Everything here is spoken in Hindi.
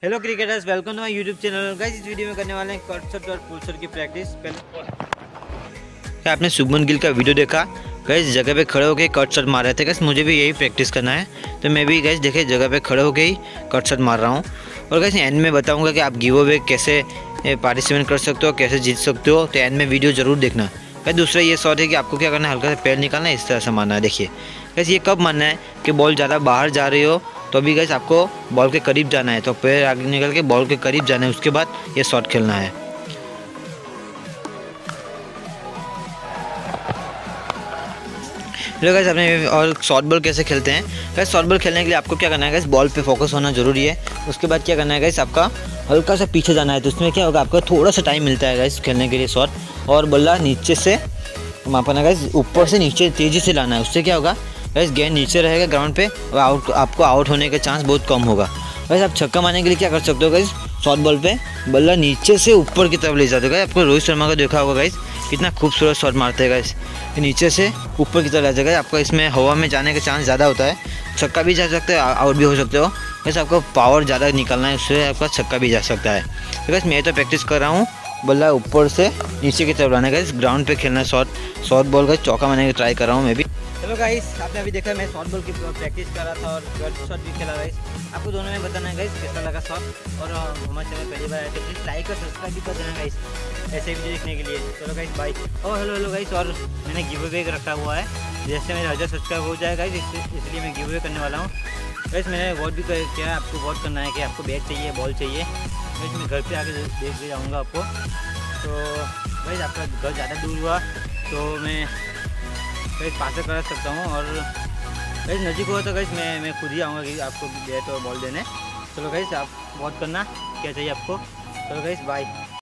Hello cricketers, welcome to my YouTube channel. Guys इस वीडियो में करने वाले हैं कट शॉट और पुल शॉट की प्रैक्टिस। पहले क्या आपने शुभमन गिल का वीडियो देखा? गाइस जगह पे खड़े होकर कट शॉट मार रहे थे। गाइस मुझे भी यही प्रैक्टिस करना है, तो मैं भी गाइस देखे जगह पे खड़े होकर ही कट शॉट मार रहा हूँ। और गाइस एंड में बताऊँगा कि आप गिव अवे कैसे पार्टिसिपेट कर सकते हो, कैसे जीत सकते हो। तो एंड में वीडियो ज़रूर देखना। गाइस दूसरा ये शॉट है कि आपको क्या करना है, हल्का सा पैर निकालना है, इस तरह से मारना है। देखिए गाइस ये कब मारना है कि बॉल ज़्यादा बाहर जा रही हो तो अभी गाइस आपको बॉल के करीब जाना है, तो पैर आगे निकल के बॉल के करीब जाना है, उसके बाद ये शॉट खेलना है। हेलो गाइस, आपने और शॉर्ट बॉल कैसे खेलते हैं? गाइस शॉर्ट बॉल खेलने के लिए आपको क्या करना है गाइस, बॉल पे फोकस होना जरूरी है। उसके बाद क्या करना है गाइस, आपका हल्का सा पीछे जाना है, तो उसमें क्या होगा, आपका थोड़ा सा टाइम मिलता है गाइस खेलने के लिए शॉट। और बल्ला नीचे से मापना गाइस, ऊपर से नीचे तेज़ी से लाना है। उससे क्या होगा गाइस, गेंद नीचे रहेगा ग्राउंड पे और आपको आउट होने का चांस बहुत कम होगा। गाइस आप छक्का मारने के लिए क्या कर सकते हो गाइस, शॉर्ट बॉल पे बल्ला नीचे से ऊपर की तरफ ले जाते हो। गाइस आपको रोहित शर्मा को देखा होगा गाइस, कितना खूबसूरत शॉट मारते हैं गाइस, नीचे से ऊपर की तरफ ले जाएगा। आपका इसमें हवा में जाने का चांस ज़्यादा होता है, छक्का भी जा सकते हो, आउट भी हो सकते हो। गाइस आपको पावर ज़्यादा निकलना है, उससे आपका छक्का भी जा सकता है। तो गाइस मैं तो प्रैक्टिस कर रहा हूँ बल्ला ऊपर से नीचे की तरफ लाने का, इस ग्राउंड पे खेलना शॉर्ट बॉल का चौका मारने की ट्राई कर रहा हूँ मैं भी। हेलो गाइस, आपने अभी देखा मैं शॉर्ट बॉल की प्रैक्टिस कर रहा था और कट शॉट भी खेला गाइस। आपको दोनों में बताना है गाइस कैसा लगा शॉट। और हमारे चैनल पहली बार आए तो प्लीज़ लाइक और सब्सक्राइब भी कर देना गाइस, ऐसे वीडियो देखने के लिए। चलो गाइस बाय। और हेलो गाइस, और मैंने गिव अवे रखा हुआ है, जैसे मेरा 1000 सब्सक्राइब हो जाएगा इसलिए मैं गिव अवे करने वाला हूँ गाइस। मैंने वोट भी किया है, आपको वोट करना है कि आपको बैट चाहिए, बॉल चाहिए। गाइस मैं घर पे आके देख के जाऊँगा आपको। तो गाइस आपका घर ज़्यादा दूर हुआ तो मैं गाइस पास से करा सकता हूँ, और गाइस नज़दीक हुआ तो गाइस मैं खुद ही आऊँगा कि आपको बैट और बॉल देने। चलो गाइस आप वोट करना क्या चाहिए आपको। चलो गाइस बाय।